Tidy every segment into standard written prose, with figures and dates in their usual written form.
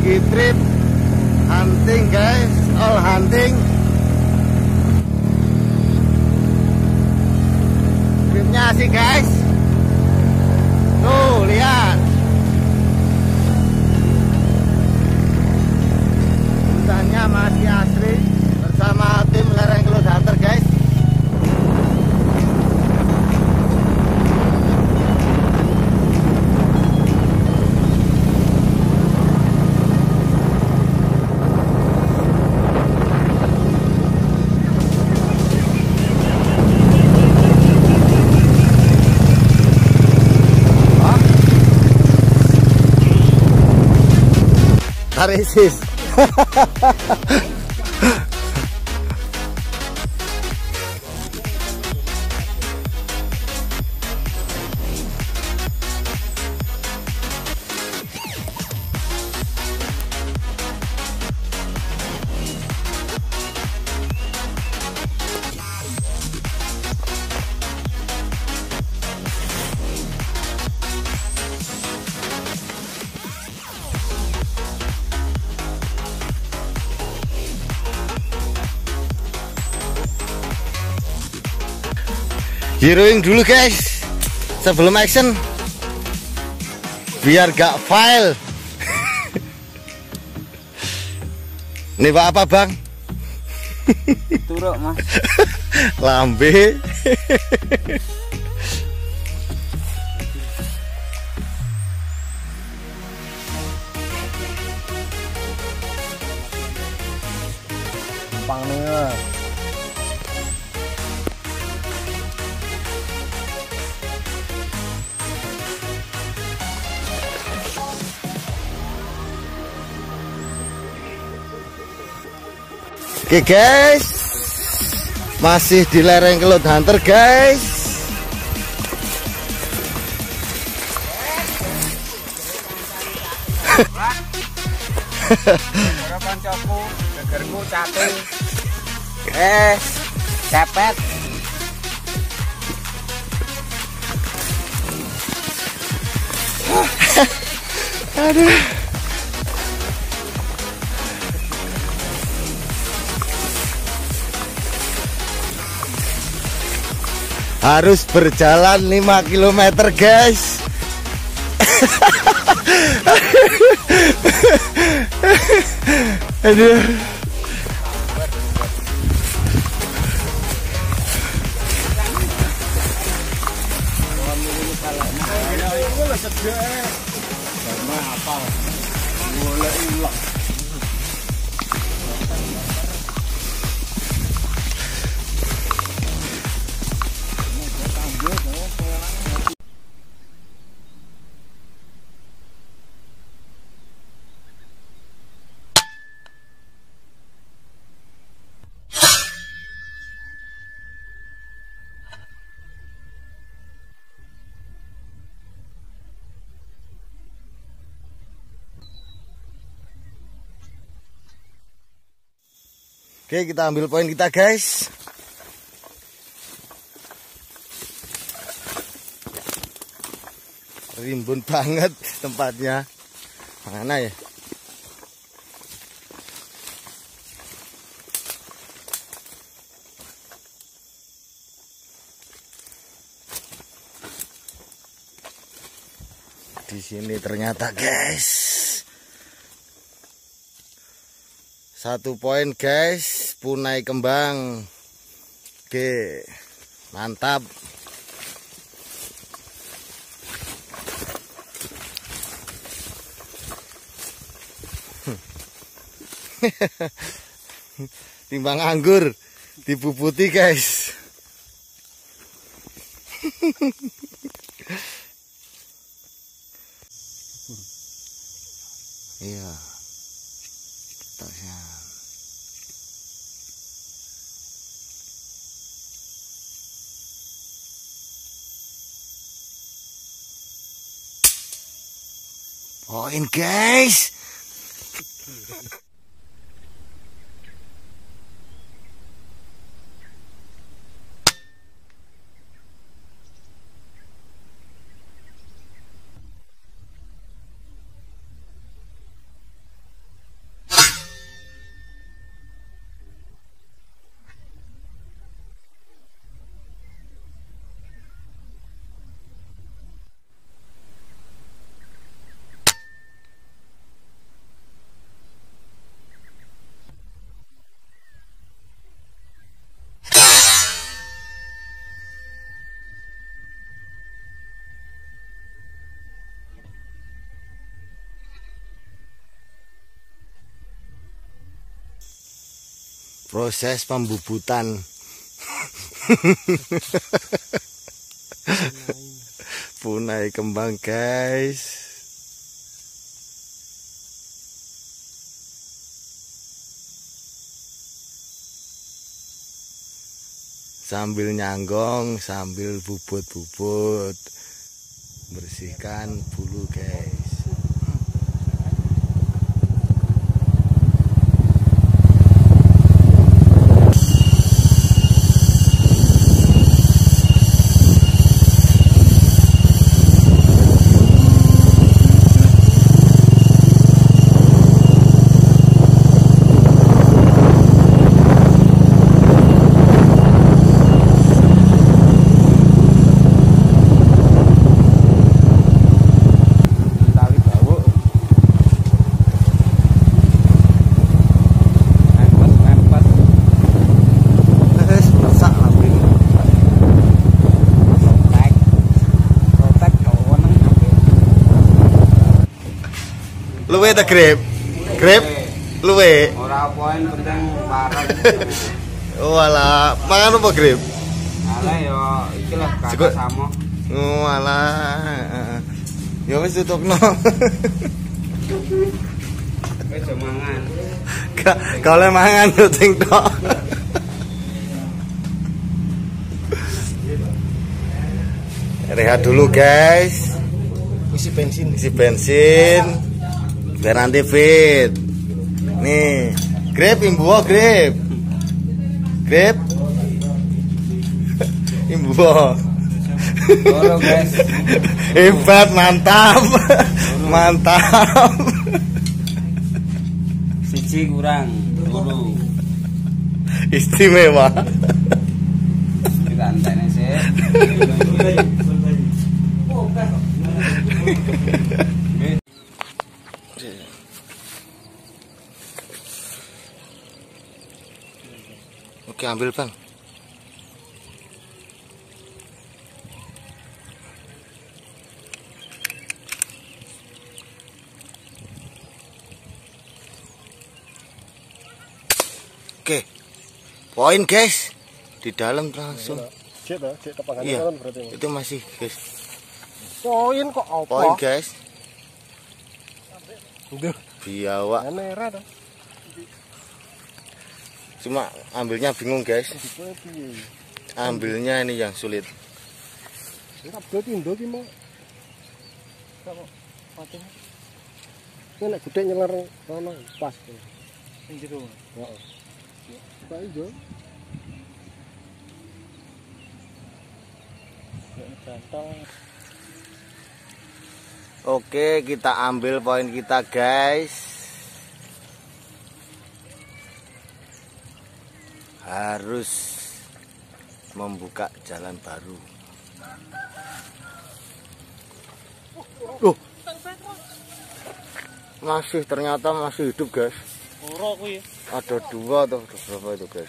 lagi trip hunting guys, all hunting. Tripnya asik guys. Tuh lihat, hutannya masih asri bersama tim lereng Kelut Hunter guys. Tarisis. Heroing dulu guys sebelum action biar gak file. Ini Pak apa bang? Turuk mas. Lambe. Gampang nih. Oke guys, masih di lereng Kelut Hunter guys. Harapan coku, gegerku catu. Cepet. Aduh. Harus berjalan 5 km guys. Aduh. Oke, kita ambil poin kita guys. Rimbun banget tempatnya. Mana ya? Di sini ternyata guys. 1 poin guys, punai kembang. Oke, mantap. Timbang anggur dipuputi guys. Iya. Poin guys. Proses pembubutan. Punai kembang, guys. Sambil nyanggong, sambil bubut-bubut, bersihkan bulu, guys. Luwe ta grip? Grip? Luwe. Ora poin penting parah. Oh alah, mangan apa grip? Alah yo iki lah kakak samo. Oh alah. Ya wis tutupno. Wis yo mangan. Kalau mangan yo ting tok. Rehat dulu, guys. Isi bensin. Biar nanti fit. Nih, grip imbuh, grip. Imbuh. Halo guys. Hebat, mantap. Mantap. Siji kurang, loro. Istimewa. Kita antene sih. Oke, ambil bang. Oke, poin guys, di dalam langsung. Iya, itu masih guys. Poin kok apa? Poin guys. Biawak. Cuma ambilnya bingung guys. Ambilnya ini yang sulit. Nek gede nyeler rono pas. Sing jero. Heeh. Pak ijo. Oke, kita ambil poin kita guys. Harus membuka jalan baru. Ternyata masih hidup guys. Ada dua atau berapa itu guys?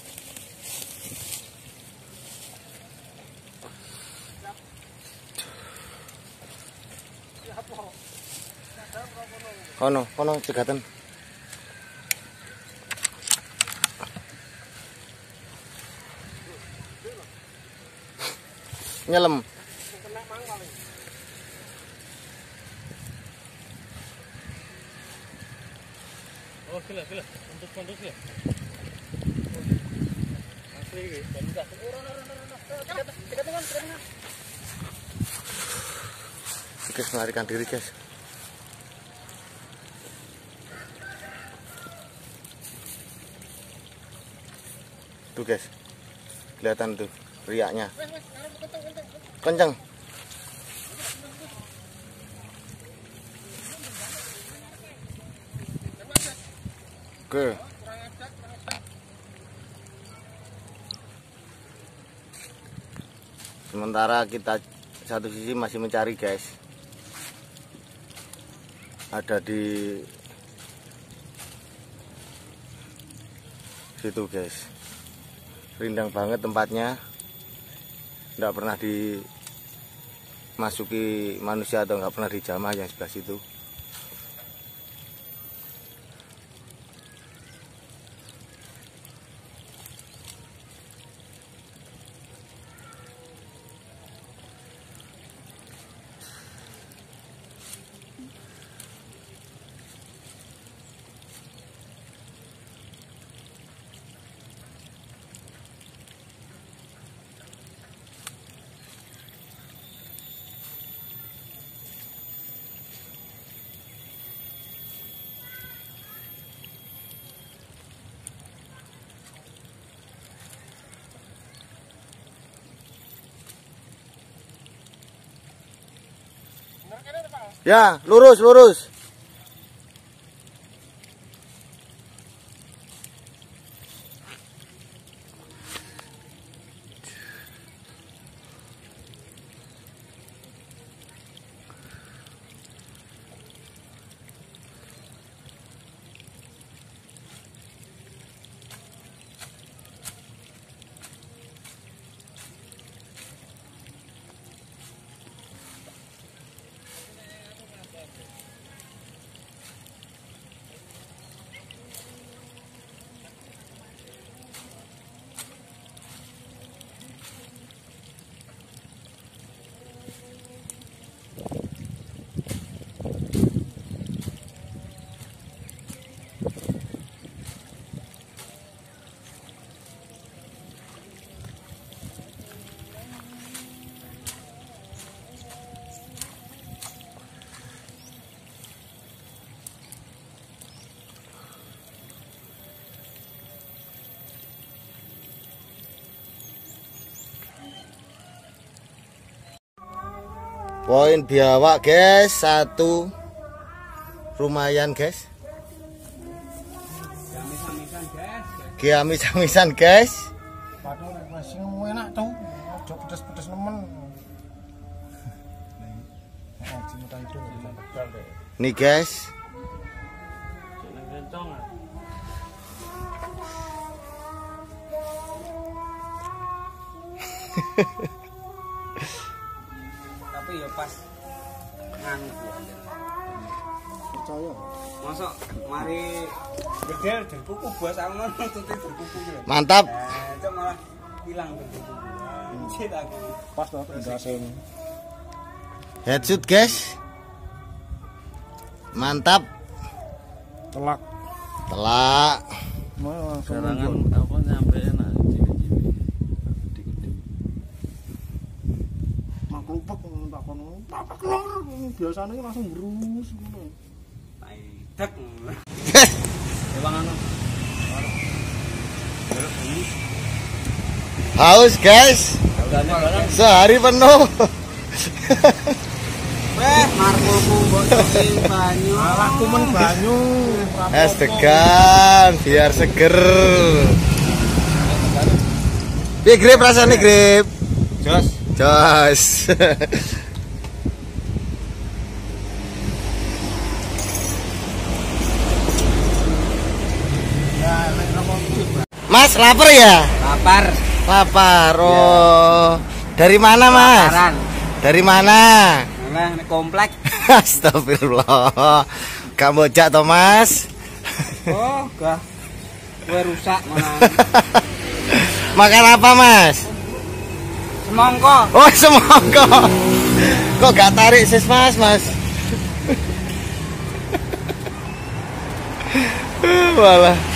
Kono cegatan. Nyelem. Oh, gila. Untuk ya. Asli Guys, melarikan diri guys. Tuh guys, kelihatan tuh riaknya. Kenceng. Oke. Sementara kita satu sisi masih mencari guys. Ada di situ guys. Rindang banget tempatnya. Nggak pernah dimasuki manusia atau nggak pernah dijamah yang sebelah situ. Ya, lurus, lurus. Poin biawak guys, 1 lumayan guys. Giamis-amisan guys. Waduh, masih enak tuh. Ojo pedes-pedes nemen. Nih guys. Tapi ya pas nganu Percaya. masuk mari gede kuku bos aku nututi kuku gitu. Mantap. Itu malah hilang kuku. Cit aku. Pas tuh gasen. Headshot guys. Mantap. Telak. Telak. Mau langsung Karangan apa nyampe enak cilik-cilik. maklupek tak kono. Tak keluar biasanya langsung berus ngono. Dek. Haus guys. Sehari penuh. Markulku mbok coki banyu. Aku men banyu. Es degan biar seger. Piye grip rasane grip? Jos. Jos. Mas lapar ya? Lapar. Lapar. Oh. Dari mana Mas? Laparan. Dari mana? Nah, ini komplek. Astagfirullah. Gak bocak toh Mas? Oh, gak. Gue rusak mana. Makan apa Mas? Semongko. Oh semongko. Kok gak tarik sis Mas? Walah.